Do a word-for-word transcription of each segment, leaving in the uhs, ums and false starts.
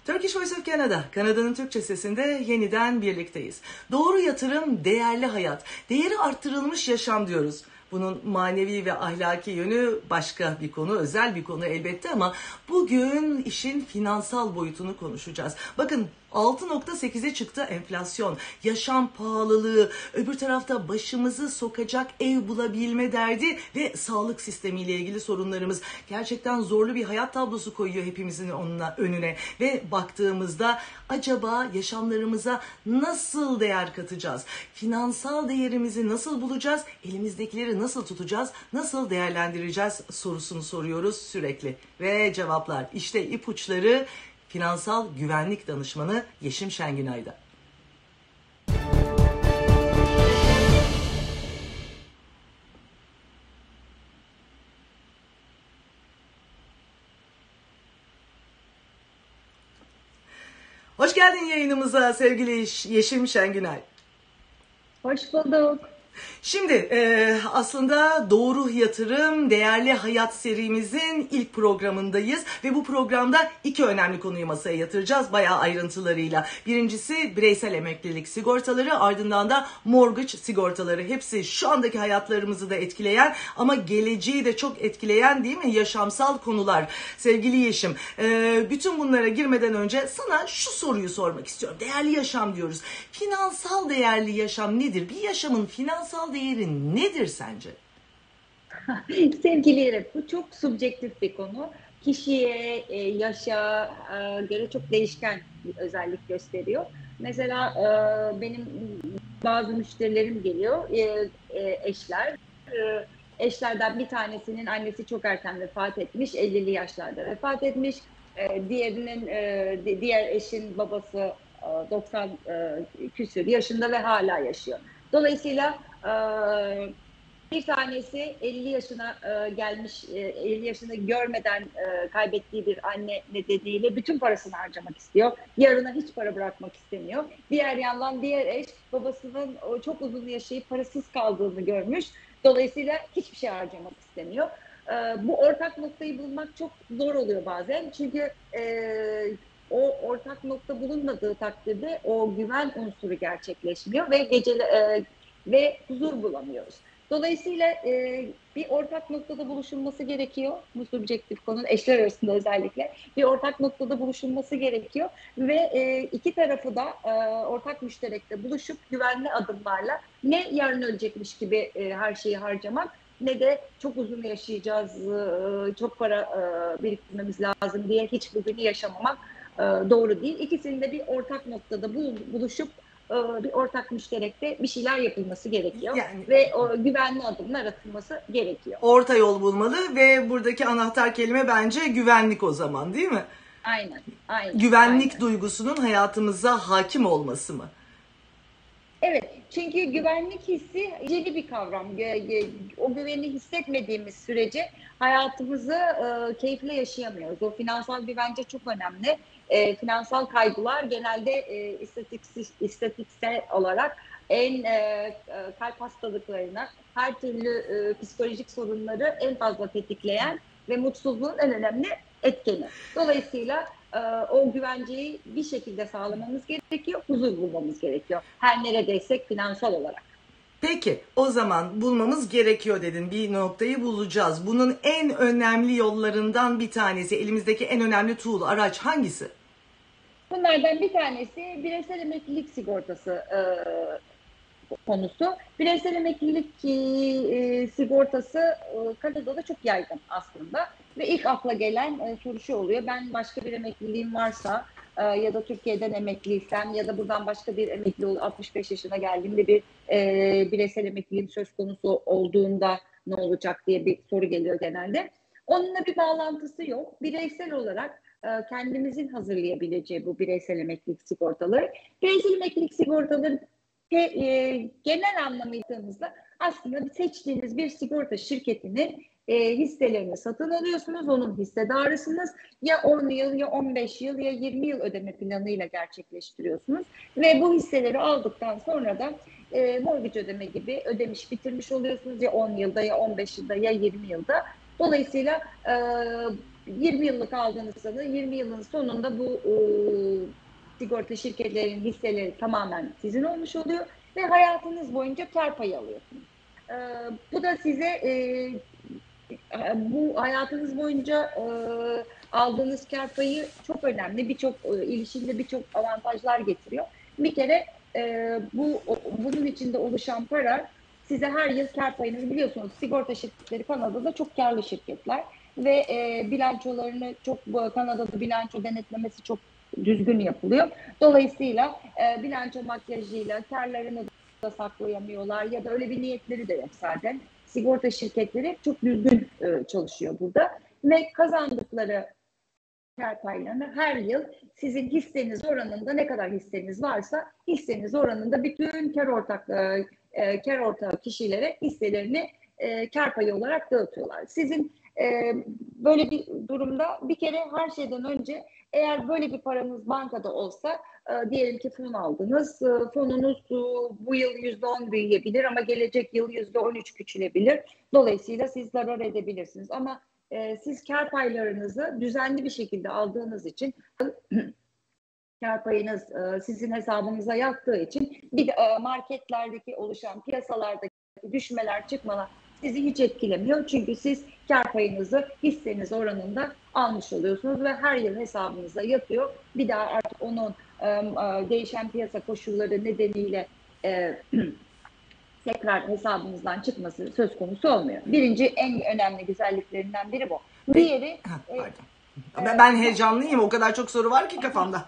Turkish Voice of Canada, Kanada'nın Türkçe sesinde yeniden birlikteyiz. Doğru yatırım, değerli hayat, değeri arttırılmış yaşam diyoruz. Bunun manevi ve ahlaki yönü başka bir konu, özel bir konu elbette ama bugün işin finansal boyutunu konuşacağız. Bakın altı nokta sekize çıktı enflasyon, yaşam pahalılığı, öbür tarafta başımızı sokacak ev bulabilme derdi ve sağlık sistemiyle ilgili sorunlarımız. Gerçekten zorlu bir hayat tablosu koyuyor hepimizin onunla önüne ve baktığımızda acaba yaşamlarımıza nasıl değer katacağız? Finansal değerimizi nasıl bulacağız? Elimizdekileri nasıl tutacağız? Nasıl değerlendireceğiz sorusunu soruyoruz sürekli. Ve cevaplar işte ipuçları finansal güvenlik danışmanı Yeşim Şengünay'da. Hoş geldin yayınımıza sevgili Yeşim Şengünay. Hoş bulduk. Şimdi e, aslında Doğru Yatırım, Değerli Hayat serimizin ilk programındayız ve bu programda iki önemli konuyu masaya yatıracağız bayağı ayrıntılarıyla. Birincisi bireysel emeklilik sigortaları, ardından da mortgage sigortaları. Hepsi şu andaki hayatlarımızı da etkileyen ama geleceği de çok etkileyen değil mi yaşamsal konular. Sevgili Yeşim, e, bütün bunlara girmeden önce sana şu soruyu sormak istiyorum. Değerli yaşam diyoruz. Finansal değerli yaşam nedir? Bir yaşamın finansal Finansal değeri nedir sence? Sevgili Yerep, bu çok subjektif bir konu. Kişiye, yaşa göre çok değişken bir özellik gösteriyor. Mesela benim bazı müşterilerim geliyor, eşler. Eşlerden bir tanesinin annesi çok erken vefat etmiş, ellili yaşlarda vefat etmiş. Diğerinin, diğer eşin babası doksan küsur yaşında ve hala yaşıyor. Dolayısıyla bir tanesi elli yaşına gelmiş, elli yaşını görmeden kaybettiği bir anne nedeniyle bütün parasını harcamak istiyor. Yarına hiç para bırakmak istemiyor. Diğer yandan diğer eş babasının çok uzun yaşayıp parasız kaldığını görmüş. Dolayısıyla hiçbir şey harcamak istemiyor. Bu ortak noktayı bulmak çok zor oluyor bazen. Çünkü o ortak nokta bulunmadığı takdirde o güven unsuru gerçekleşmiyor ve geceli e, ve huzur bulamıyoruz. Dolayısıyla e, bir ortak noktada buluşulması gerekiyor. Bu subjektif konu eşler arasında özellikle bir ortak noktada buluşulması gerekiyor ve e, iki tarafı da e, ortak müşterekte buluşup güvenli adımlarla ne yarın ölecekmiş gibi e, her şeyi harcamak ne de çok uzun yaşayacağız, e, çok para e, biriktirmemiz lazım diye hiç bugünü yaşamamak doğru değil. İkisinin de bir ortak noktada buluşup bir ortak müşterekte bir şeyler yapılması gerekiyor. Yani, ve o güvenli adımlar atılması gerekiyor. Orta yol bulmalı ve buradaki anahtar kelime bence güvenlik o zaman değil mi? Aynen. aynen güvenlik aynen. duygusunun hayatımıza hakim olması mı? Evet, çünkü güvenlik hissi ciddi bir kavram. O güveni hissetmediğimiz sürece hayatımızı e, keyifle yaşayamıyoruz. O finansal güvence çok önemli. E, finansal kaygılar genelde e, istatistiksel, istatistiksel olarak en e, kalp hastalıklarına, her türlü e, psikolojik sorunları en fazla tetikleyen ve mutsuzluğun en önemli etkeni. Dolayısıyla e, o güvenceyi bir şekilde sağlamamız gerekiyor, huzur bulmamız gerekiyor. Her neredeysek finansal olarak. Peki o zaman bulmamız gerekiyor dedin. Bir noktayı bulacağız. Bunun en önemli yollarından bir tanesi, elimizdeki en önemli tool, araç hangisi? Bunlardan bir tanesi bireysel emeklilik sigortası e, konusu. Bireysel emeklilik e, sigortası e, Kanada'da çok yaygın aslında. Ve ilk akla gelen e, soru şu oluyor. Ben başka bir emekliliğim varsa e, ya da Türkiye'den emekliysem ya da buradan başka bir emekli olup altmış beş yaşına geldiğimde bir e, bireysel emekliliğim söz konusu olduğunda ne olacak diye bir soru geliyor genelde. Onunla bir bağlantısı yok. Bireysel olarak e, kendimizin hazırlayabileceği bu bireysel emeklilik sigortaları. Bireysel emeklilik sigortaları Ve, e, genel anlamıyla aslında seçtiğiniz bir sigorta şirketinin e, hisselerini satın alıyorsunuz, onun hissedarısınız. Ya on yıl, ya on beş yıl, ya yirmi yıl ödeme planıyla gerçekleştiriyorsunuz. Ve bu hisseleri aldıktan sonra da e, mortgage ödeme gibi ödemiş, bitirmiş oluyorsunuz. Ya on yılda, ya on beş yılda, ya yirmi yılda. Dolayısıyla e, yirmi yıllık aldığınızda yirmi yılın sonunda bu e, sigorta şirketlerinin hisseleri tamamen sizin olmuş oluyor ve hayatınız boyunca kar payı alıyorsunuz. E, bu da size e, bu hayatınız boyunca e, aldığınız kar payı çok önemli. Birçok e, ilişkide birçok avantajlar getiriyor. Bir kere e, bu bunun içinde oluşan para size her yıl kar payınızı biliyorsunuz. Sigorta şirketleri Kanada'da çok karlı şirketler ve e, bilançolarını çok Kanada'da bilanço denetlemesi çok düzgün yapılıyor. Dolayısıyla e, bilanço makyajıyla karlarını da saklayamıyorlar ya da öyle bir niyetleri de yok zaten. Sigorta şirketleri çok düzgün e, çalışıyor burada ve kazandıkları kar paylarını her yıl sizin hisseniz oranında ne kadar hisseniz varsa hisseniz oranında bütün kar ortak e, e, kar ortağı kişilere hisselerini e, kar payı olarak dağıtıyorlar. Sizin e, böyle bir durumda bir kere her şeyden önce eğer böyle bir paranız bankada olsa e, diyelim ki fon aldınız. E, fonunuz e, bu yıl yüzde on büyüyebilir ama gelecek yıl yüzde on üç küçülebilir. Dolayısıyla siz zarar edebilirsiniz. Ama e, siz kar paylarınızı düzenli bir şekilde aldığınız için kar payınız e, sizin hesabınıza yattığı için bir de e, marketlerdeki oluşan piyasalardaki düşmeler çıkmalar sizi hiç etkilemiyor. Çünkü siz kar payınızı hisseniz oranında almış oluyorsunuz ve her yıl hesabınıza yatıyor. Bir daha artık onun e, e, değişen piyasa koşulları nedeniyle e, tekrar hesabınızdan çıkması söz konusu olmuyor. Birinci en önemli güzelliklerinden biri bu. Diğeri e, ben, ben heyecanlıyım. O kadar çok soru var ki kafamda.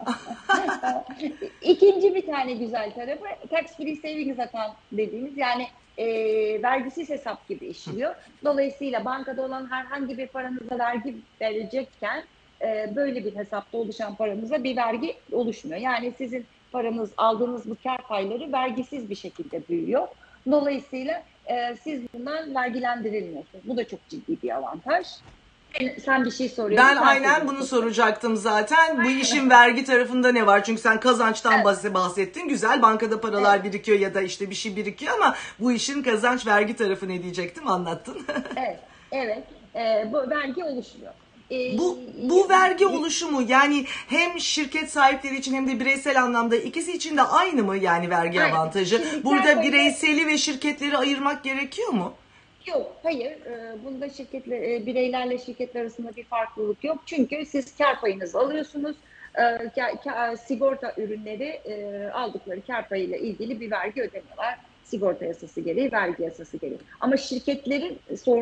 İkinci bir tane güzel tarafı tax free savings account dediğimiz yani e, vergisiz hesap gibi işliyor. Dolayısıyla bankada olan herhangi bir paranıza vergi verecekken e, böyle bir hesapta oluşan paramıza bir vergi oluşmuyor. Yani sizin paranız aldığınız bu kar payları vergisiz bir şekilde büyüyor. Dolayısıyla e, siz bundan vergilendirilmiyorsunuz. Bu da çok ciddi bir avantaj. Sen bir şey soruyorsun. Ben aynen bunu soracaktım zaten. Bu işin vergi tarafında ne var? Çünkü sen kazançtan evet. bahsettin. Güzel, bankada paralar evet. birikiyor ya da işte bir şey birikiyor ama bu işin kazanç vergi tarafı ne diyecektim, anlattın. evet, evet. Ee, bu vergi oluşuyor. Ee, bu bu vergi oluşumu yani hem şirket sahipleri için hem de bireysel anlamda ikisi için de aynı mı yani vergi aynen. avantajı? Şimdi burada bireyseli ve şirketleri ayırmak gerekiyor mu? Yok, hayır. Bunda şirketle, bireylerle şirketler arasında bir farklılık yok. Çünkü siz kar payınızı alıyorsunuz. Sigorta ürünleri aldıkları kar payıyla ilgili bir vergi ödemiyorlar. Sigorta yasası gereği, vergi yasası gereği. Ama şirketlerin,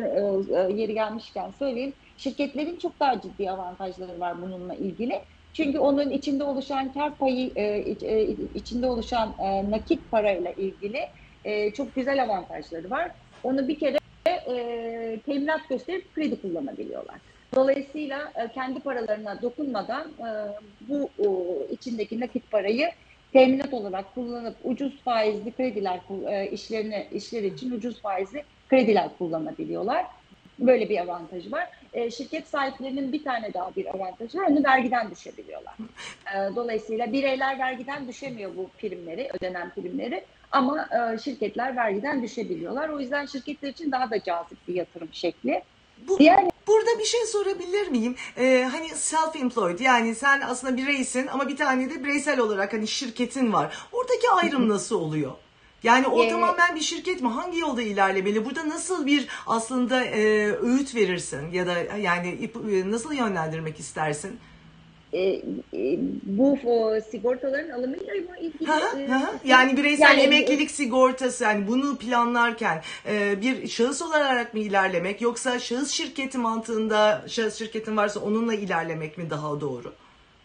yeri gelmişken söyleyeyim, şirketlerin çok daha ciddi avantajları var bununla ilgili. Çünkü onun içinde oluşan kar payı, içinde oluşan nakit parayla ilgili çok güzel avantajları var. Onu bir kere e, teminat gösterip kredi kullanabiliyorlar. Dolayısıyla e, kendi paralarına dokunmadan e, bu e, içindeki nakit parayı teminat olarak kullanıp ucuz faizli krediler e, işlerini işleri için ucuz faizli krediler kullanabiliyorlar. Böyle bir avantajı var. E, şirket sahiplerinin bir tane daha bir avantajı var. Onu vergiden düşebiliyorlar. E, dolayısıyla bireyler vergiden düşemiyor bu primleri, ödenen primleri. Ama e, şirketler vergiden düşebiliyorlar. O yüzden şirketler için daha da cazip bir yatırım şekli. Bu, yani, burada bir şey sorabilir miyim? Ee, hani self-employed yani sen aslında bireysin ama bir tane de bireysel olarak hani şirketin var. Oradaki ayrım nasıl oluyor? Yani o ee, tamamen bir şirket mi? Hangi yolda ilerlemeli? Burada nasıl bir aslında e, öğüt verirsin ya da yani nasıl yönlendirmek istersin? E, e, bu o, sigortaların alımıyla ilgili. Ha, ha. Yani bireysel yani, emeklilik sigortası yani bunu planlarken e, bir şahıs olarak mı ilerlemek yoksa şahıs şirketi mantığında şahıs şirketin varsa onunla ilerlemek mi daha doğru?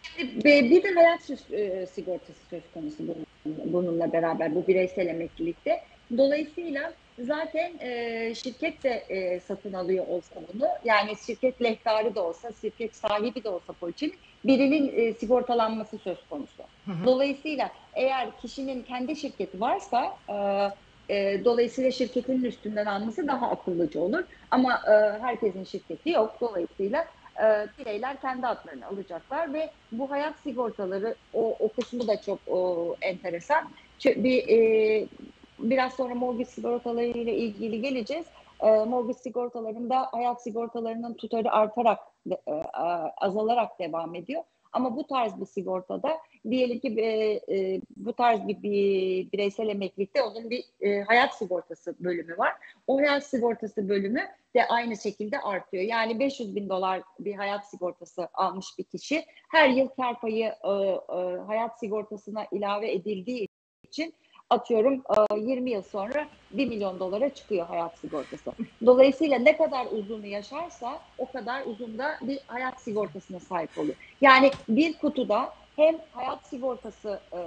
Bir de hayat sigortası söz konusu bununla beraber bu bireysel emeklilikte. Dolayısıyla zaten e, şirket de e, satın alıyor olsa bunu yani şirket lehtarı da olsa şirket sahibi de olsa poliçenin birinin e, sigortalanması söz konusu. Hı hı. Dolayısıyla eğer kişinin kendi şirketi varsa e, e, dolayısıyla şirketinin üstünden alması daha akıllıca olur. Ama e, herkesin şirketi yok. Dolayısıyla e, bireyler kendi adlarını alacaklar ve bu hayat sigortaları o, o kısmı da çok o, enteresan. Çünkü bir e, biraz sonra mortgage sigortaları ile ilgili geleceğiz. E, mortgage sigortalarında hayat sigortalarının tutarı artarak e, azalarak devam ediyor. Ama bu tarz bir sigortada diyelim ki e, e, bu tarz bir, bir bireysel emeklilikte onun bir e, hayat sigortası bölümü var. O hayat sigortası bölümü de aynı şekilde artıyor. Yani beş yüz bin dolar bir hayat sigortası almış bir kişi her yıl kar payı e, e, hayat sigortasına ilave edildiği için atıyorum yirmi yıl sonra bir milyon dolara çıkıyor hayat sigortası. Dolayısıyla ne kadar uzun yaşarsa o kadar uzun da bir hayat sigortasına sahip oluyor. Yani bir kutuda hem hayat sigortası e,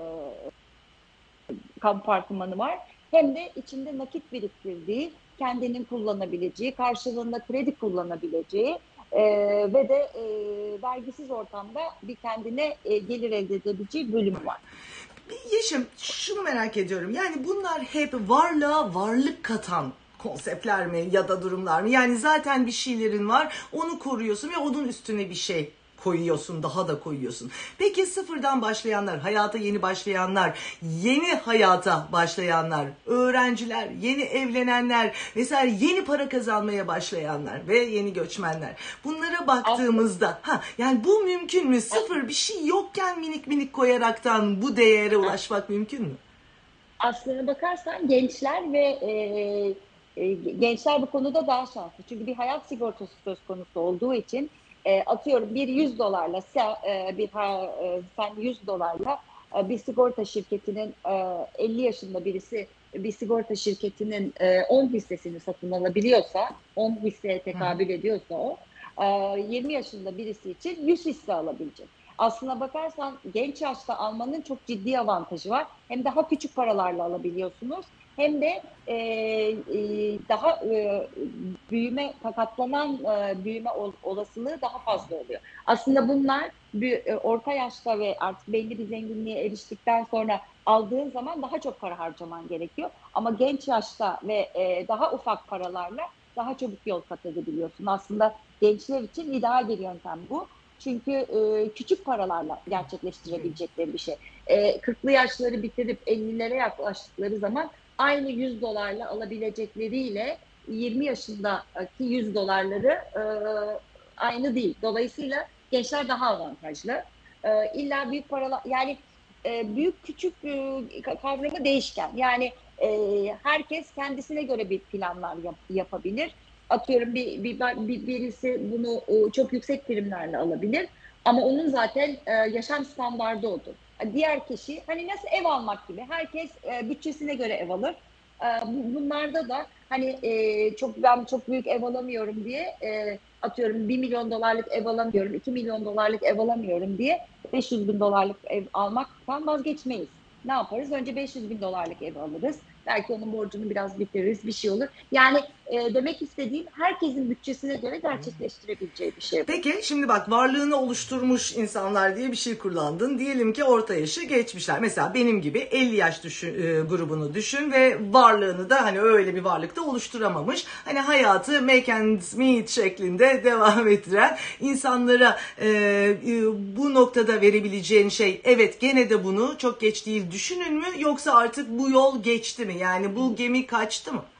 kompartımanı var hem de içinde nakit biriktirdiği, kendinin kullanabileceği, karşılığında kredi kullanabileceği e, ve de e, vergisiz ortamda bir kendine e, gelir elde edebileceği bölümü var. Yeşim, şunu merak ediyorum. Yani bunlar hep varlığa varlık katan konseptler mi ya da durumlar mı? Yani zaten bir şeylerin var, onu koruyorsun ve onun üstüne bir şey koyuyorsun, daha da koyuyorsun. Peki sıfırdan başlayanlar, hayata yeni başlayanlar, yeni hayata başlayanlar, öğrenciler, yeni evlenenler, mesela yeni para kazanmaya başlayanlar ve yeni göçmenler. Bunlara baktığımızda, ha yani bu mümkün mü? Sıfır bir şey yokken minik minik koyaraktan bu değere ulaşmak mümkün mü? Aslına bakarsan gençler ve e, e, gençler bu konuda daha şanslı. Çünkü bir hayat sigortası söz konusu olduğu için e, atıyorum bir yüz dolarla sen, e, bir e, sen yüz dolarla e, bir sigorta şirketinin e, elli yaşında birisi bir sigorta şirketinin e, on hissesini satın alabiliyorsa, on hisseye tekabül ediyorsa o e, yirmi yaşında birisi için yüz hisse alabilecek. Aslına bakarsan genç yaşta almanın çok ciddi avantajı var. Hem daha küçük paralarla alabiliyorsunuz hem de e, e, daha e, büyüme, katlanan e, büyüme olasılığı daha fazla oluyor. Aslında bunlar bir, e, orta yaşta ve artık belli bir zenginliğe eriştikten sonra aldığın zaman daha çok para harcaman gerekiyor. Ama genç yaşta ve e, daha ufak paralarla daha çabuk yol kat edebiliyorsun. Aslında gençler için ideal bir yöntem bu. Çünkü e, küçük paralarla gerçekleştirebilecekleri bir şey. E, kırklı yaşları bitirip ellilere yaklaştıkları zaman aynı yüz dolarla alabilecekleriyle yirmi yaşındaki yüz dolarları e, aynı değil. Dolayısıyla gençler daha avantajlı. E, illa büyük paralar, yani e, büyük küçük e, kavramı değişken. Yani e, herkes kendisine göre bir planlar yap, yapabilir. Atıyorum bir, bir, bir birisi bunu çok yüksek primlerle alabilir ama onun zaten e, yaşam standardı odur. Diğer kişi hani nasıl ev almak gibi herkes e, bütçesine göre ev alır. E, bunlarda da hani e, çok ben çok büyük ev alamıyorum diye e, atıyorum bir milyon dolarlık ev alamıyorum, iki milyon dolarlık ev alamıyorum diye beş yüz bin dolarlık ev almaktan vazgeçmeyiz. Ne yaparız? Önce beş yüz bin dolarlık ev alırız. Belki onun borcunu biraz bitiririz, bir şey olur. Yani e, demek istediğim herkesin bütçesine göre gerçekleştirebileceği bir şey bu. Peki şimdi bak, varlığını oluşturmuş insanlar diye bir şey kullandın. Diyelim ki orta yaşı geçmişler. Mesela benim gibi elli yaş düşün, e, grubunu düşün ve varlığını da hani öyle bir varlıkta oluşturamamış. Hani hayatı make and meet şeklinde devam ettiren insanlara e, e, bu noktada verebileceğin şey, evet gene de bunu çok geç değil düşünün mü, yoksa artık bu yol geçti mi? Yani bu gemi kaçtı mı?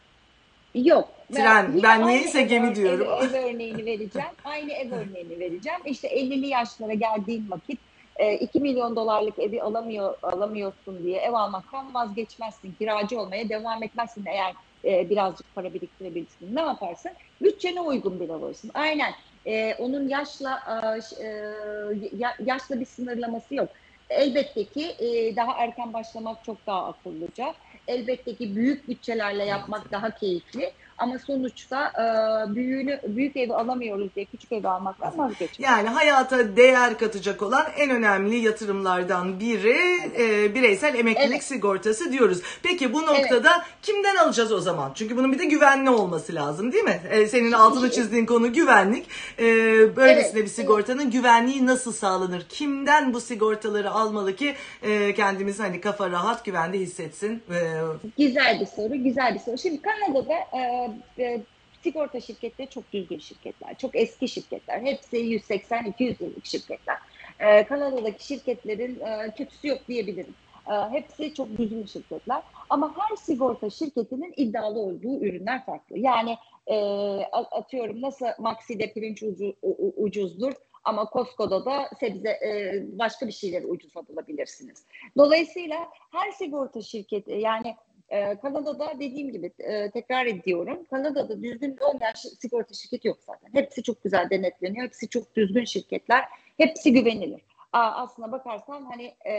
Yok. Tren, Yine ben aynı niyeyse ev, gemi diyorum. Ev, ev örneğini vereceğim. Aynı ev örneğini vereceğim. İşte ellili yaşlara geldiğin vakit e, iki milyon dolarlık evi alamıyor alamıyorsun diye ev almaktan vazgeçmezsin. Kiracı olmaya devam etmezsin eğer e, birazcık para biriktirebilirsin. Ne yaparsın? Bütçene uygun bir ev alırsın. Aynen. E, onun yaşla e, yaşla bir sınırlaması yok. Elbette ki e, daha erken başlamak çok daha akıllıca. Elbette ki büyük bütçelerle yapmak evet. daha keyifli. Ama sonuçta e, büyüğünü, büyük evi alamıyoruz diye küçük evi almaktan vazgeçmek. Yani hayata değer katacak olan en önemli yatırımlardan biri evet. e, bireysel emeklilik evet. sigortası diyoruz. Peki bu noktada evet. kimden alacağız o zaman? Çünkü bunun bir de güvenli olması lazım, değil mi? E, senin altını çizdiğin konu güvenlik. E, böylesine evet. bir sigortanın evet. güvenliği nasıl sağlanır? Kimden bu sigortaları almalı ki e, kendimizi hani kafa rahat, güvende hissetsin? E, güzel bir soru, güzel bir soru. Şimdi Kanada'da e, e, sigorta şirketleri çok düzgün şirketler, çok eski şirketler. Hepsi yüz seksen iki yüz yıllık şirketler. Ee, Kanada'daki şirketlerin e, kötüsü yok diyebilirim. E, hepsi çok düzgün şirketler. Ama her sigorta şirketinin iddialı olduğu ürünler farklı. Yani e, atıyorum nasıl Maxi'de pirinç ucu, u, ucuzdur ama Costco'da da sebze e, başka bir şeyleri ucuza bulabilirsiniz. Dolayısıyla her sigorta şirketi yani e, Kanada'da dediğim gibi e, tekrar ediyorum. Kanada'da düzgün olmayan sigorta şirketi yok zaten. Hepsi çok güzel denetleniyor. Hepsi çok düzgün şirketler. Hepsi güvenilir. Aa, aslına bakarsan hani e,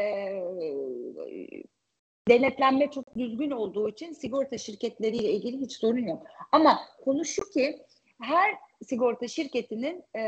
denetlenme çok düzgün olduğu için sigorta şirketleriyle ilgili hiç sorun yok. Ama konu şu ki her sigorta şirketinin e,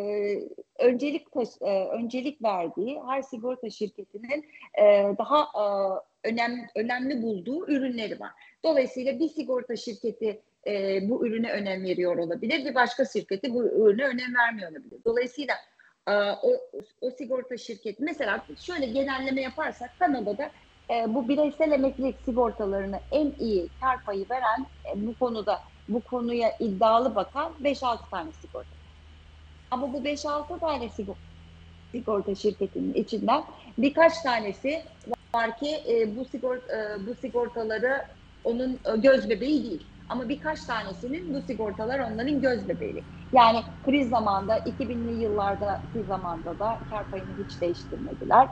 öncelik e, öncelik verdiği, her sigorta şirketinin e, daha e, önemli önemli bulduğu ürünleri var. Dolayısıyla bir sigorta şirketi e, bu ürüne önem veriyor olabilir, bir başka şirketi bu ürüne önem vermiyor olabilir. Dolayısıyla e, o, o sigorta şirketi mesela şöyle genelleme yaparsak Kanada'da e, bu bireysel emeklilik sigortalarını en iyi kar payı veren e, bu konuda bu konuya iddialı bakan beş altı tane sigorta. Ama bu beş altı tane sigorta, sigorta şirketinin içinden birkaç tanesi var ki e, bu sigorta e, bu sigortaları onun e, göz bebeği değil. Ama birkaç tanesinin bu sigortalar onların göz bebeği. Yani kriz zamanında iki binli yıllardaki zamanda da kar payını hiç değiştirmediler.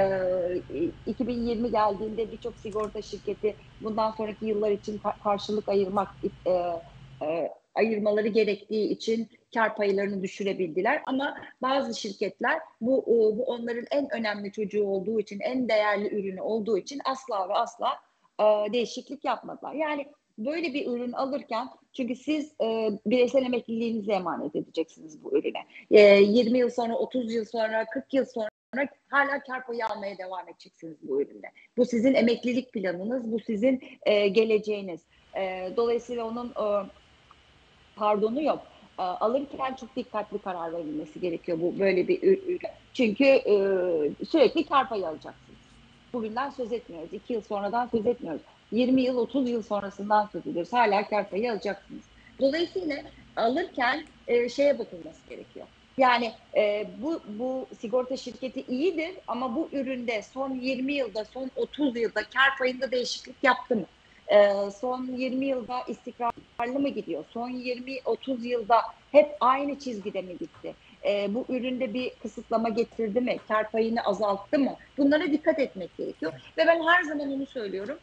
Ee, iki bin yirmi geldiğinde birçok sigorta şirketi bundan sonraki yıllar için karşılık ayırmak e, e, ayırmaları gerektiği için kar paylarını düşürebildiler. Ama bazı şirketler bu, bu onların en önemli çocuğu olduğu için, en değerli ürünü olduğu için asla ve asla e, değişiklik yapmadılar. Yani böyle bir ürün alırken çünkü siz e, bireysel emekliliğinizi emanet edeceksiniz bu ürüne. E, yirmi yıl sonra, otuz yıl sonra, kırk yıl sonra hala kar payı almaya devam edeceksiniz bu üründe. Bu sizin emeklilik planınız, bu sizin e, geleceğiniz. E, dolayısıyla onun e, pardonu yok. E, alırken çok dikkatli karar verilmesi gerekiyor bu böyle bir ürün. Çünkü e, sürekli kar payı alacaksınız. Bugünden söz etmiyoruz. iki yıl sonradan söz etmiyoruz. yirmi yıl, otuz yıl sonrasından söz ediyoruz. Hala kar payı alacaksınız. Dolayısıyla alırken e, şeye bakılması gerekiyor. Yani e, bu, bu sigorta şirketi iyidir ama bu üründe son yirmi yılda, son otuz yılda kar payında değişiklik yaptı mı? E, son yirmi yılda istikrarlı mı gidiyor? Son yirmi otuz yılda hep aynı çizgide mi gitti? E, bu üründe bir kısıtlama getirdi mi? Kar payını azalttı mı? Bunlara dikkat etmek gerekiyor. Ve ben her zaman onu söylüyorum.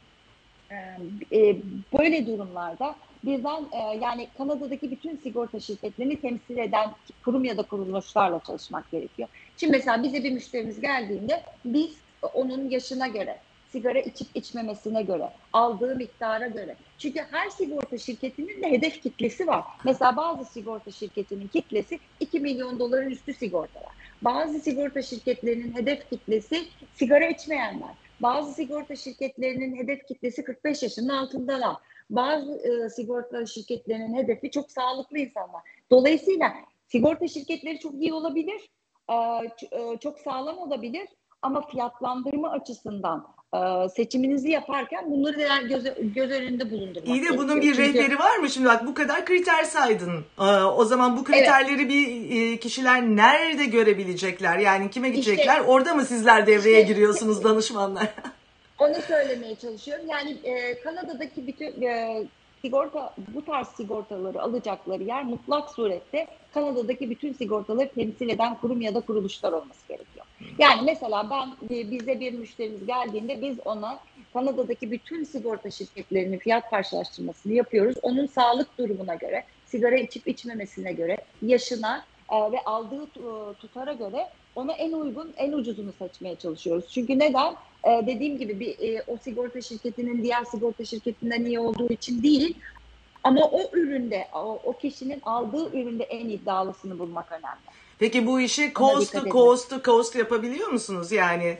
E, böyle durumlarda birden e, yani Kanada'daki bütün sigorta şirketlerini temsil eden kurum ya da kuruluşlarla çalışmak gerekiyor. Şimdi mesela bize bir müşterimiz geldiğinde biz onun yaşına göre, sigara içip içmemesine göre, aldığı miktara göre. Çünkü her sigorta şirketinin de hedef kitlesi var. Mesela bazı sigorta şirketinin kitlesi iki milyon doların üstü sigortalar. Bazı sigorta şirketlerinin hedef kitlesi sigara içmeyenler. Bazı sigorta şirketlerinin hedef kitlesi kırk beş yaşının altındalar. Bazı e, sigorta şirketlerinin hedefi çok sağlıklı insanlar. Dolayısıyla sigorta şirketleri çok iyi olabilir, e, e, çok sağlam olabilir ama fiyatlandırma açısından e, seçiminizi yaparken bunları da göz, göz önünde bulundurmak İyi de gerekiyor. bunun bir Çünkü, rehberi var mı? Şimdi bak bu kadar kriter saydın. Ee, o zaman bu kriterleri evet. bir kişiler nerede görebilecekler? Yani kime gidecekler? İşte, Orada mı sizler devreye işte, giriyorsunuz danışmanlar? Onu söylemeye çalışıyorum. Yani e, Kanada'daki bütün e, sigorta, bu tarz sigortaları alacakları yer mutlak surette Kanada'daki bütün sigortaları temsil eden kurum ya da kuruluşlar olması gerekiyor. Yani mesela ben e, bize bir müşterimiz geldiğinde biz ona Kanada'daki bütün sigorta şirketlerinin fiyat karşılaştırmasını yapıyoruz. Onun sağlık durumuna göre, sigara içip içmemesine göre, yaşına e, ve aldığı e, tutara göre ona en uygun, en ucuzunu seçmeye çalışıyoruz. Çünkü neden? Ee, dediğim gibi bir e, o sigorta şirketinin diğer sigorta şirketinden iyi olduğu için değil, ama o üründe, o, o kişinin aldığı üründe en iddialısını bulmak önemli. Peki bu işi coast to coast to coast yapabiliyor musunuz? Yani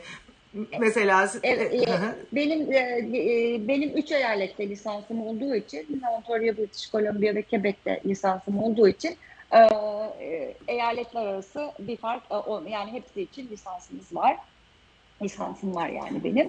mesela e, e, benim e, benim üç eyalette lisansım olduğu için, Ontario, British Columbia ve Quebec'te lisansım olduğu için e, eyaletler arası bir fark, yani hepsi için lisansımız var. Lisansım var yani benim.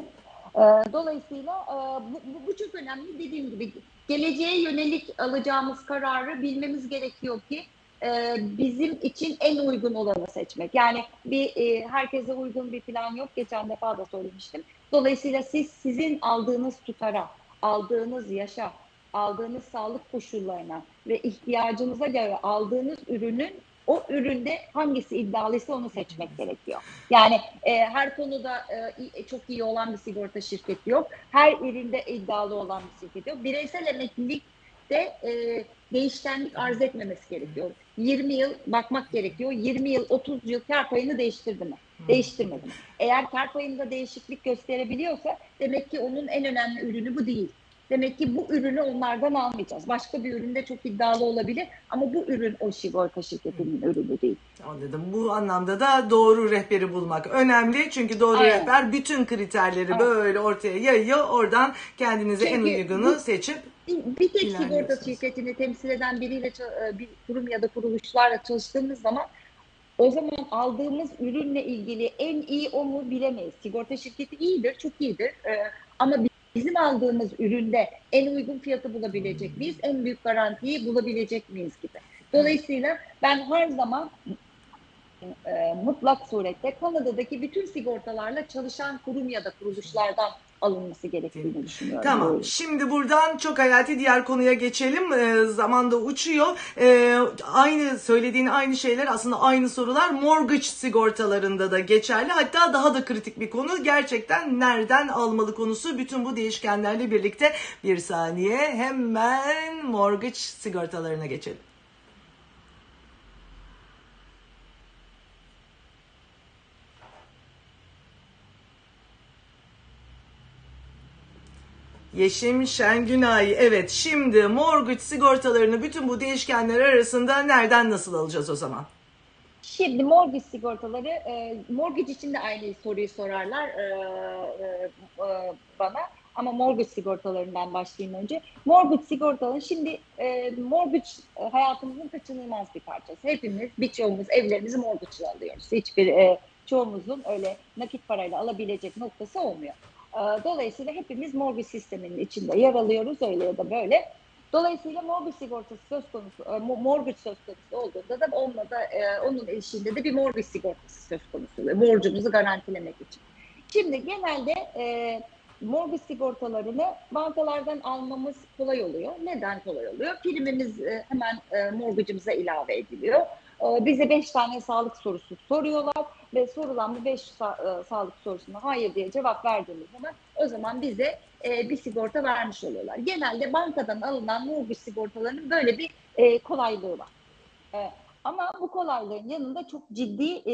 Dolayısıyla bu, bu çok önemli. Dediğim gibi geleceğe yönelik alacağımız kararı bilmemiz gerekiyor ki e, bizim için en uygun olanı seçmek. Yani bir e, herkese uygun bir plan yok. Geçen defa da söylemiştim. Dolayısıyla siz sizin aldığınız tutara, aldığınız yaşa, aldığınız sağlık koşullarına ve ihtiyacınıza göre aldığınız ürünün o üründe hangisi iddialıysa onu seçmek gerekiyor. Yani e, her konuda e, çok iyi olan bir sigorta şirketi yok. Her üründe iddialı olan bir şirket yok. Bireysel emeklilik de e, değişkenlik arz etmemesi gerekiyor. yirmi yıl bakmak gerekiyor. yirmi yıl, otuz yıl kar payını değiştirdi mi? Değiştirmedi mi? Eğer kar payında değişiklik gösterebiliyorsa demek ki onun en önemli ürünü bu değil. Demek ki bu ürünü onlardan almayacağız. Başka bir üründe çok iddialı olabilir ama bu ürün o sigorta şirketinin ürünü değil. Anladım. Bu anlamda da doğru rehberi bulmak önemli. Çünkü doğru Aynen. rehber bütün kriterleri Aynen. böyle ortaya yayıyor. Oradan kendinize Çünkü en uygunu bu, seçip bir, bir tek sigorta şirketini temsil eden biriyle bir kurum ya da kuruluşlarla çalıştığımız zaman o zaman aldığımız ürünle ilgili en iyi o mu bilemeyiz. Sigorta şirketi iyidir, çok iyidir. Ee, ama bizim aldığımız üründe en uygun fiyatı bulabilecek miyiz? En büyük garantiyi bulabilecek miyiz gibi. Dolayısıyla ben her zaman e, mutlak surette Kanada'daki bütün sigortalarla çalışan kurum ya da kuruluşlardan alınması gerektiğini düşünüyorum. Tamam. Böyle. Şimdi buradan çok hayati diğer konuya geçelim. E, zaman da uçuyor. E, aynı söylediğin aynı şeyler aslında aynı sorular mortgage sigortalarında da geçerli. Hatta daha da kritik bir konu. Gerçekten nereden almalı konusu. Bütün bu değişkenlerle birlikte bir saniye hemen mortgage sigortalarına geçelim. Yeşim Şengünay, evet, şimdi mortgage sigortalarını bütün bu değişkenler arasında nereden nasıl alacağız o zaman? Şimdi mortgage sigortaları, e, mortgage için de aynı soruyu sorarlar e, e, bana ama mortgage sigortalarından başlayayım önce. Mortgage sigortaları, şimdi e, mortgage hayatımızın kaçınılmaz bir parçası. Hepimiz, birçoğumuz evlerimizi mortgage'la alıyoruz. Hiçbir e, çoğumuzun öyle nakit parayla alabilecek noktası olmuyor. Dolayısıyla hepimiz mortgage sisteminin içinde yer alıyoruz öyle ya da böyle. Dolayısıyla mortgage sigortası söz konusu, mortgage söz konusu olduğunda da onunla da onun eşliğinde de bir mortgage sigortası söz konusu oluyor. Borcumuzu garantilemek için. Şimdi genelde e, mortgage sigortalarını bankalardan almamız kolay oluyor. Neden kolay oluyor? Primimiz e, hemen e, mortgage'ımıza ilave ediliyor. E, bize beş tane sağlık sorusu soruyorlar ve sorulan bu beş sa- e, sağlık sorusuna hayır diye cevap verdiğimiz zaman o zaman bize e, bir sigorta vermiş oluyorlar. Genelde bankadan alınan mortgage sigortalarının böyle bir e, kolaylığı var. E, ama bu kolaylığın yanında çok ciddi e,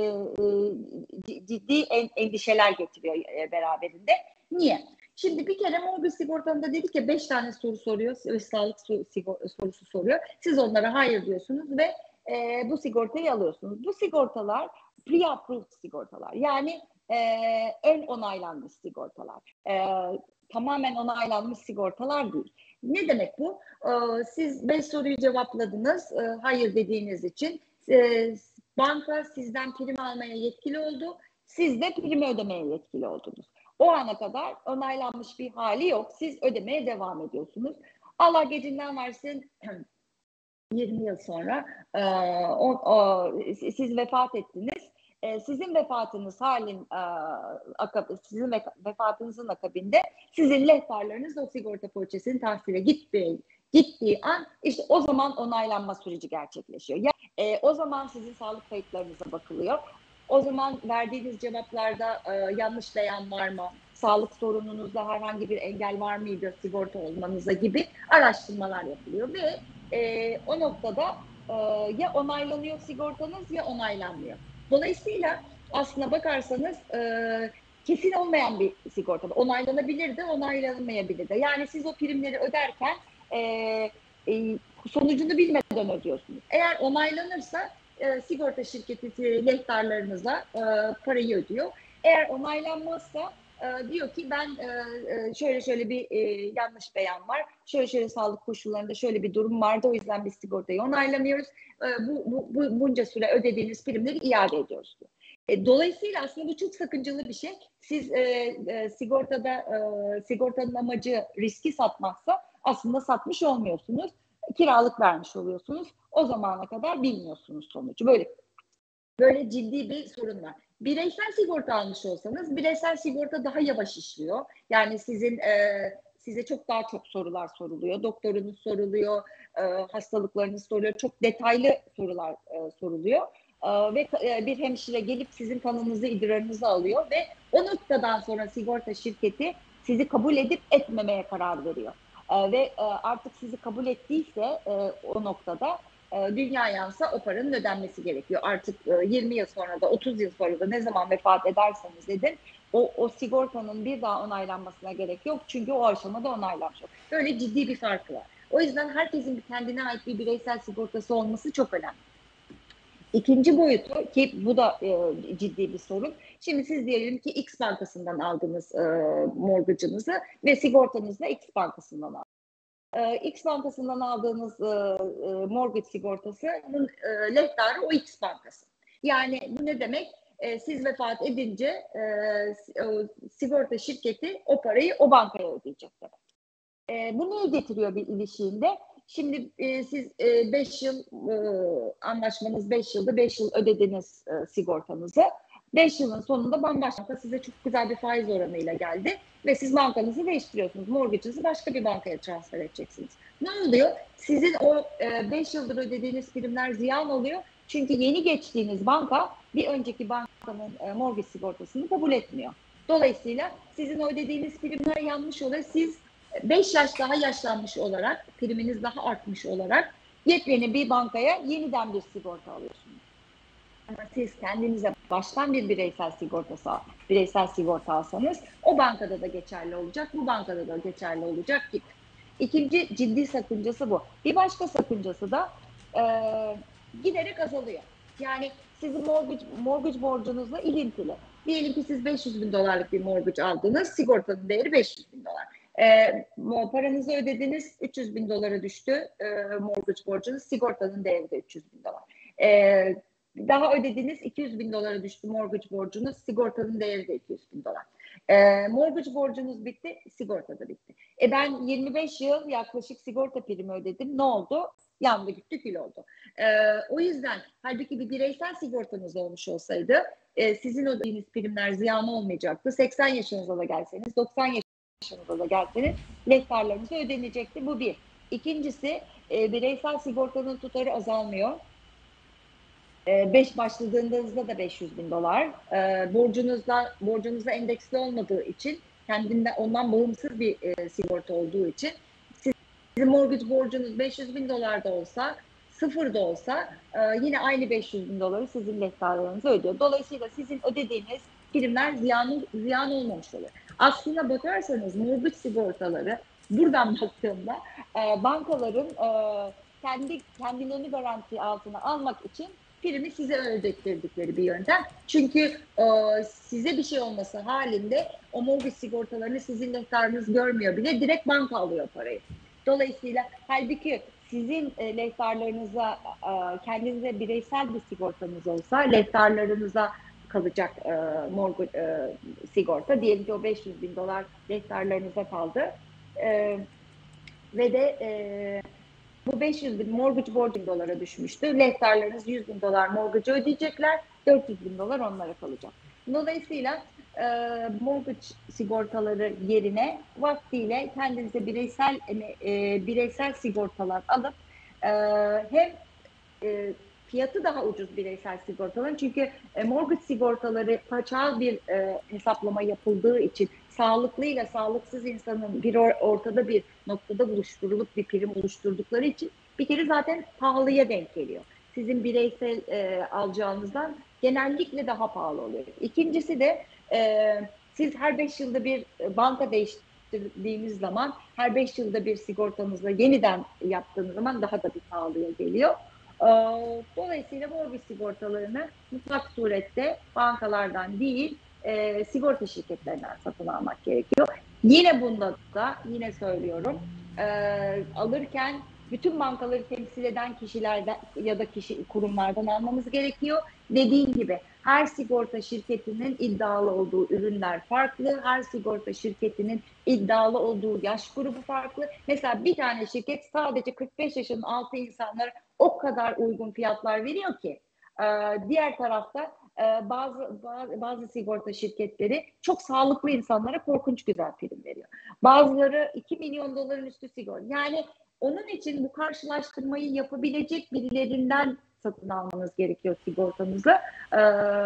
e, ciddi endişeler getiriyor e, beraberinde. Niye? Şimdi bir kere mortgage sigortanında dedik ya beş tane soru soruyor ve sağlık sorusu soruyor. Siz onlara hayır diyorsunuz ve e, bu sigortayı alıyorsunuz. Bu sigortalar pre-approved sigortalar. Yani e, ön onaylanmış sigortalar. E, tamamen onaylanmış sigortalar değil. Ne demek bu? E, siz beş soruyu cevapladınız. E, hayır dediğiniz için e, banka sizden prim almaya yetkili oldu. Siz de primi ödemeye yetkili oldunuz. O ana kadar onaylanmış bir hali yok. Siz ödemeye devam ediyorsunuz. Allah gecinden versin yirmi yıl sonra e, o, o, siz vefat ettiniz. E, sizin vefatınız halin e, akab, sizin vefatınızın akabinde sizin lehtarlarınız o sigorta poliçesinin tahsile gittiği, gittiği an işte o zaman onaylanma süreci gerçekleşiyor. Yani, e, o zaman sizin sağlık kayıtlarınıza bakılıyor. O zaman verdiğiniz cevaplarda e, yanlış beyan var mı? Sağlık sorununuzda herhangi bir engel var mıydı sigorta olmanıza gibi araştırmalar yapılıyor ve e, o noktada e, ya onaylanıyor sigortanız ya onaylanmıyor. Dolayısıyla aslına bakarsanız e, kesin olmayan bir sigorta. Onaylanabilir de onaylanmayabilir de. Yani siz o primleri öderken e, e, sonucunu bilmeden ödüyorsunuz. Eğer onaylanırsa e, sigorta şirketi lehtarlarınıza e, parayı ödüyor. Eğer onaylanmazsa e, diyor ki ben e, şöyle şöyle bir e, yanlış beyan var. Şöyle şöyle sağlık koşullarında şöyle bir durum vardı. O yüzden biz sigortayı onaylamıyoruz. E, bu, bu, bu bunca süre ödediğiniz primleri iade ediyoruz diyor. E, dolayısıyla aslında bu çok sakıncalı bir şey. Siz e, e, sigortada e, sigortanın amacı riski satmaksa aslında satmış olmuyorsunuz. kiralık vermiş oluyorsunuz. O zamana kadar bilmiyorsunuz sonucu. Böyle böyle ciddi bir sorun var. Bireysel sigorta almış olsanız, bireysel sigorta daha yavaş işliyor. Yani sizin e, size çok daha çok sorular soruluyor. Doktorunuz soruluyor, e, hastalıklarınız soruluyor. Çok detaylı sorular e, soruluyor. E, ve e, bir hemşire gelip sizin kanınızı, idrarınızı alıyor ve o noktadan sonra sigorta şirketi sizi kabul edip etmemeye karar veriyor. E, ve e, artık sizi kabul ettiyse e, o noktada e, dünya yansa o paranın ödenmesi gerekiyor. Artık e, yirmi yıl sonra da otuz yıl sonra da ne zaman vefat ederseniz edin o, o sigortanın bir daha onaylanmasına gerek yok. Çünkü o aşamada onaylanmış. Böyle ciddi bir farkı var. O yüzden herkesin kendine ait bir bireysel sigortası olması çok önemli. İkinci boyutu, ki bu da e, ciddi bir sorun. Şimdi siz diyelim ki X bankasından aldınız e, mortgage'ınızı ve sigortanızı da X bankasından aldınız. X bankasından aldığınız e, mortgage sigortasının e, lehtarı o X bankası. Yani bu ne demek? E, siz vefat edince e, sigorta şirketi o parayı o bankaya ödeyecek demek. E, bu neyi getiriyor bir ilişiğinde? Şimdi e, siz beş e, yıl e, anlaşmanız beş yılda beş yıl ödediniz e, sigortanızı. beş yılın sonunda bambaşka size çok güzel bir faiz oranıyla geldi ve siz bankanızı değiştiriyorsunuz. Mortgage'ınızı başka bir bankaya transfer edeceksiniz. Ne oluyor? Sizin o beş yıldır ödediğiniz primler ziyan oluyor. Çünkü yeni geçtiğiniz banka bir önceki bankanın e, mortgage sigortasını kabul etmiyor. Dolayısıyla sizin ödediğiniz primler yanlış oluyor. Siz beş yaş daha yaşlanmış olarak, priminiz daha artmış olarak yepyeni bir bankaya yeniden bir sigorta alıyorsunuz. Ama siz kendinize baştan bir bireysel sigortası, bireysel sigorta alsanız o bankada da geçerli olacak, bu bankada da geçerli olacak gibi. İkinci ciddi sakıncası bu. Bir başka sakıncası da e, giderek azalıyor. Yani sizin mortgage, mortgage borcunuzla ilintili. Diyelim ki siz beş yüz bin dolarlık bir mortgage aldınız, sigortanın değeri beş yüz bin dolar. E, paranızı ödediniz, üç yüz bin dolara düştü e, mortgage borcunuz, sigortanın değeri de üç yüz bin dolar. E, Daha ödediniz, iki yüz bin dolara düştü mortgage borcunuz, sigortanın değeri de iki yüz bin dolar. E, mortgage borcunuz bitti, sigorta da bitti. E ben yirmi beş yıl yaklaşık sigorta primi ödedim, ne oldu? Yandı gitti, kül oldu. E, o yüzden halbuki bir bireysel sigortanız olmuş olsaydı e, sizin ödediğiniz primler ziyan olmayacaktı. seksen yaşınıza da gelseniz, doksan yaşınıza da gelseniz lehtarlarınız ödenecekti. Bu bir. İkincisi e, bireysel sigortanın tutarı azalmıyor. beş başladığınızda da beş yüz bin dolar. E, borcunuzda borcunuzda endeksli olmadığı için, kendinden ondan bağımsız bir e, sigorta olduğu için sizin mortgage borcunuz beş yüz bin dolar da olsa, sıfır da olsa e, yine aynı beş yüz bin doları sizin lehtarlarınıza ödüyor. Dolayısıyla sizin ödediğiniz primler ziyan, ziyan olmamış oluyor. Aslına bakarsanız mortgage sigortaları buradan baktığımda e, bankaların e, kendi kendilerini garanti altına almak için primi size ödettirdikleri bir yöntem. Çünkü e, size bir şey olması halinde o mortgage sigortalarını sizin lehtarınız görmüyor bile, direkt banka alıyor parayı. Dolayısıyla halbuki sizin e, lehtarlarınıza e, kendinize bireysel bir sigortanız olsa lehtarlarınıza kalacak e, mortgage e, sigorta. Diyelim ki o beş yüz bin dolar lehtarlarınıza kaldı. E, ve de e, bu beş yüz bin mortgage borcu dolara düşmüştü. Lehtarlarınız yüz bin dolar mortgage ödeyecekler. dört yüz bin dolar onlara kalacak. Dolayısıyla e, mortgage sigortaları yerine vaktiyle kendinize bireysel e, bireysel sigortalar alıp e, hem e, fiyatı daha ucuz bireysel sigortaların, çünkü e, mortgage sigortaları paçal bir e, hesaplama yapıldığı için sağlıklı ile sağlıksız insanın bir or ortada bir noktada buluşturulup bir prim oluşturdukları için bir kere zaten pahalıya denk geliyor. Sizin bireysel e, alacağınızdan genellikle daha pahalı oluyor. İkincisi de e, siz her beş yılda bir banka değiştirdiğiniz zaman, her beş yılda bir sigortanızla yeniden yaptığınız zaman daha da bir pahalıya geliyor. Dolayısıyla mortgage sigortalarını mutlak surette bankalardan değil, e, sigorta şirketlerinden satın almak gerekiyor. Yine bunda da yine söylüyorum, e, alırken bütün bankaları temsil eden kişilerden ya da kişi kurumlardan almamız gerekiyor. Dediğim gibi Her sigorta şirketinin iddialı olduğu ürünler farklı. Her sigorta şirketinin iddialı olduğu yaş grubu farklı. Mesela bir tane şirket sadece kırk beş yaşının altı insanlara o kadar uygun fiyatlar veriyor ki. Diğer tarafta bazı, bazı bazı sigorta şirketleri çok sağlıklı insanlara korkunç güzel prim veriyor. Bazıları iki milyon doların üstü sigorta. Yani onun için bu karşılaştırmayı yapabilecek birilerinden satın almanız gerekiyor sigortanızı. Ee,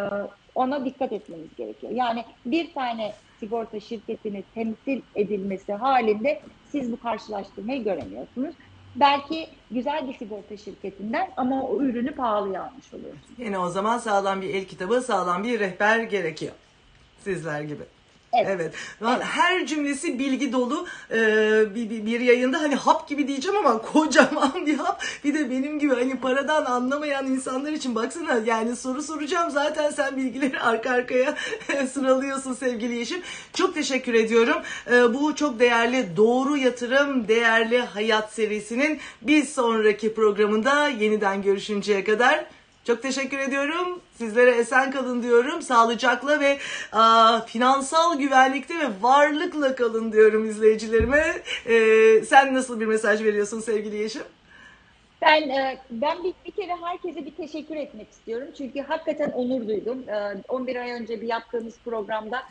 ona dikkat etmeniz gerekiyor. Yani bir tane sigorta şirketini temsil edilmesi halinde siz bu karşılaştırmayı göremiyorsunuz. Belki güzel bir sigorta şirketinden ama o ürünü pahalıya almış oluyorsunuz. Yine o zaman sağlam bir el kitabı, sağlam bir rehber gerekiyor. Sizler gibi. Evet. Evet. Evet. Her cümlesi bilgi dolu ee, bir, bir, bir yayında hani hap gibi diyeceğim ama kocaman bir hap. Bir de benim gibi hani paradan anlamayan insanlar için baksana yani soru soracağım zaten sen bilgileri arka arkaya sıralıyorsun sevgili Yeşim. Çok teşekkür ediyorum. Ee, bu çok değerli Doğru Yatırım Değerli Hayat serisinin bir sonraki programında yeniden görüşünceye kadar çok teşekkür ediyorum. Sizlere esen kalın diyorum. Sağlıcakla ve a, finansal güvenlikte ve varlıkla kalın diyorum izleyicilerime. Ee, sen nasıl bir mesaj veriyorsun sevgili Yeşim? Ben ben bir, bir kere herkese bir teşekkür etmek istiyorum. Çünkü hakikaten onur duydum. on bir ay önce bir yaptığımız programda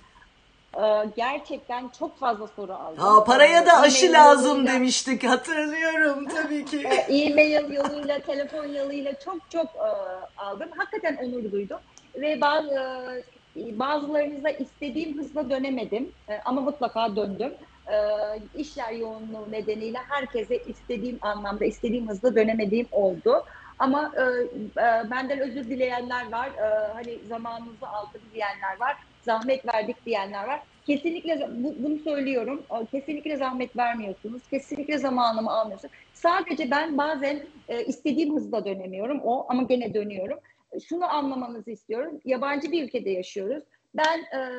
gerçekten çok fazla soru aldım. Aa, paraya da aşı e-mail lazım yoluyla, demiştik hatırlıyorum tabii ki. E-mail yoluyla, telefon yoluyla çok çok aldım. Hakikaten onur duydum. Ve bazı bazılarınıza istediğim hızla dönemedim ama mutlaka döndüm. İşler yoğunluğu nedeniyle herkese istediğim anlamda, istediğim hızla dönemediğim oldu. Ama e, e, benden özür dileyenler var, e, hani zamanınızı aldım diyenler var, zahmet verdik diyenler var. Kesinlikle bu, bunu söylüyorum, kesinlikle zahmet vermiyorsunuz, kesinlikle zamanımı almıyorsunuz. Sadece ben bazen e, istediğim hızla dönemiyorum o ama gene dönüyorum. Şunu anlamanızı istiyorum, yabancı bir ülkede yaşıyoruz. Ben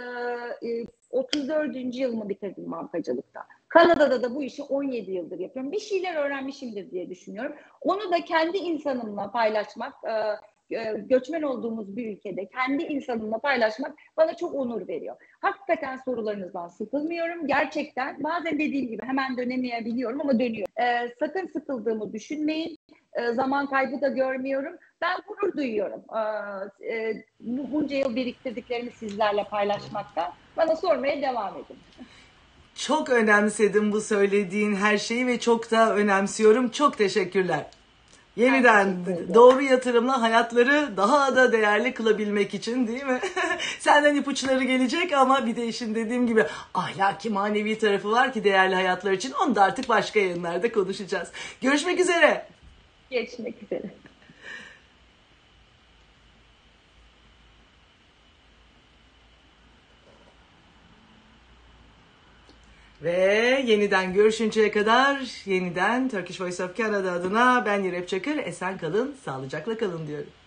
e, otuz dördüncü yılımı bitirdim bankacılıkta. Kanada'da da bu işi on yedi yıldır yapıyorum. Bir şeyler öğrenmişimdir diye düşünüyorum. Onu da kendi insanımla paylaşmak, göçmen olduğumuz bir ülkede kendi insanımla paylaşmak bana çok onur veriyor. Hakikaten sorularınızdan sıkılmıyorum. Gerçekten bazen dediğim gibi hemen dönemeyebiliyorum ama dönüyorum. Sakın sıkıldığımı düşünmeyin. Zaman kaybı da görmüyorum. Ben gurur duyuyorum. Bunca yıl biriktirdiklerimi sizlerle paylaşmaktan. Bana sormaya devam edin. Çok önemsedim bu söylediğin her şeyi ve çok da önemsiyorum. Çok teşekkürler. Yeniden doğru yatırımla hayatları daha da değerli kılabilmek için değil mi? Senden ipuçları gelecek ama bir de işin dediğim gibi ahlaki manevi tarafı var ki değerli hayatlar için. Onu da artık başka yayınlarda konuşacağız. Görüşmek üzere. Görüşmek üzere. Ve yeniden görüşünceye kadar yeniden Turkish Voice of Canada adına ben Yirep Çakır, esen kalın, sağlıcakla kalın diyorum.